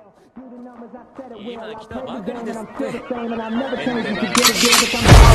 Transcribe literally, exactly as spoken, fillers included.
今来たばかりですって。